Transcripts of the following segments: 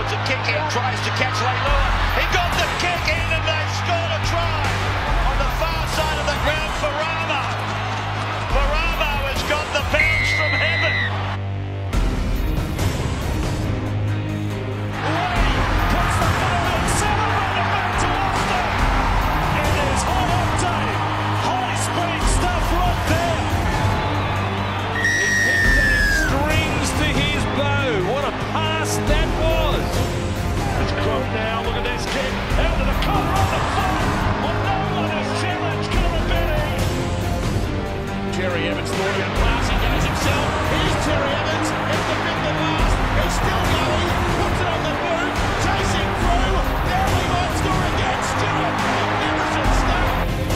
puts a kick in, tries to catch Leilua. He got the kick in and they scored a try on the far side of the ground for Rama. Rama has got the bounce from heaven. Puts the ball in, celebrated back to Austin. It is high octane, high speed stuff right there. He picked strings to his bow. What a pass that was. It's caught now. Look at this kick out of the corner on the front. Well, no one has challenged Karabetti. Terry Evans thought about pass. He goes himself. Here's Terry Evans. It's the big pass. He's still going. Puts it on the boot. Chasing through. Now we might score again. Stewart. Magnificent stuff.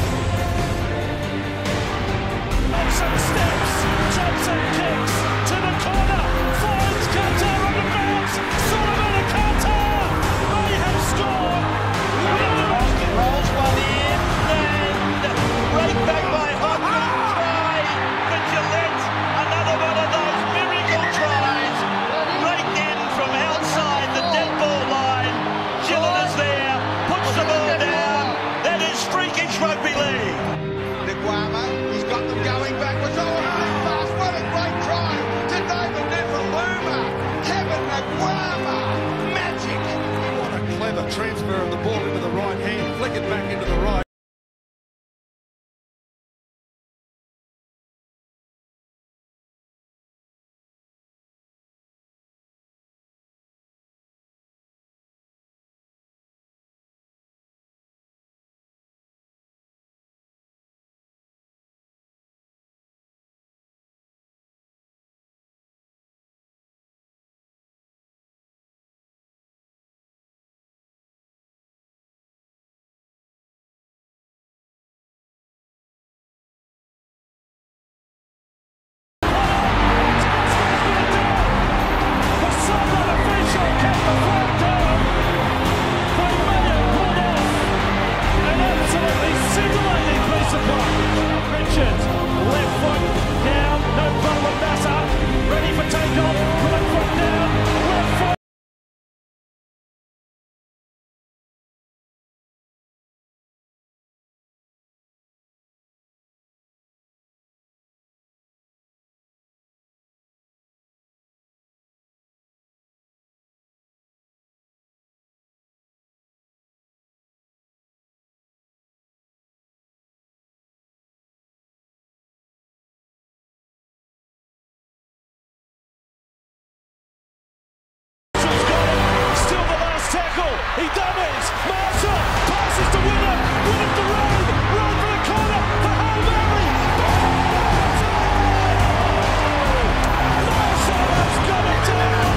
Some steps. Jumps and kicks to the corner. Finds Qatar on the bounce. Solomon and Qatar. They have scored. Rolls one in and right back by Hodgman. Try for Gillette. Another one of those miracle tries. Right in from outside the dead ball line. Gillette is there. Puts the ball down. That is freakish rugby league. Niguama, he's got them going backwards. Oh, fast. What a great try to David Nifaluma. Kevin Niguama. Magic. What a clever transfer of the ball into the right hand. Flick it back into the right. He doubles. Marshall passes to Winner. Winner to Road. Road for the corner for Hull Valley. Marshall has got it down.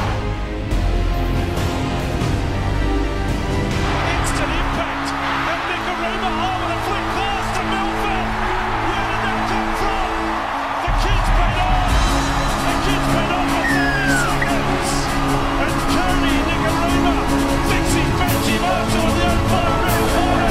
Instant impact. And Nicarima over the flick pass to Melbourne. Where did that come from? The kid's been on. The kid's been on for 30 seconds. And Cody Nicarima fixing Benji Marshall on the outside rail corner.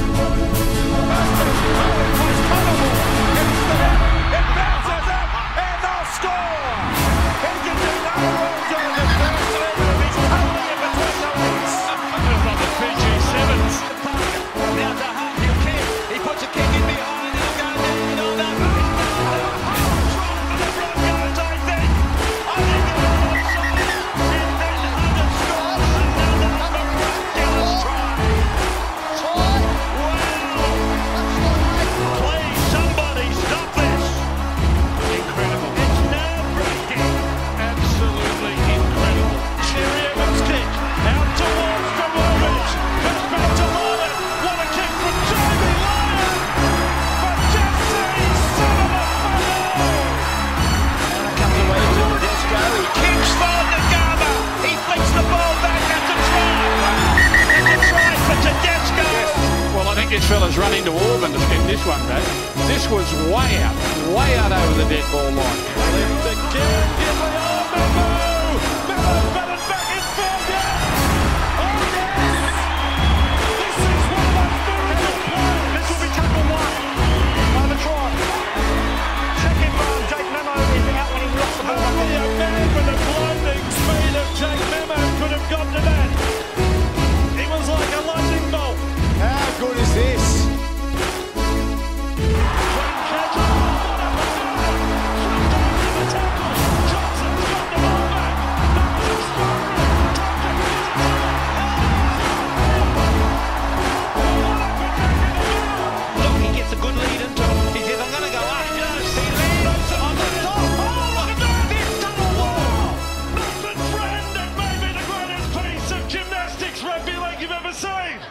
It bounces up and they'll score. He can do no wrong during the first level. He's totally in between the legs. Just on the Fiji Sevens. Now to Hunt, he'll kick. He puts a kick in behind. He'll go down. On that. This fella's running to Auburn to get this one back. This was way out over the dead ball line. Left again.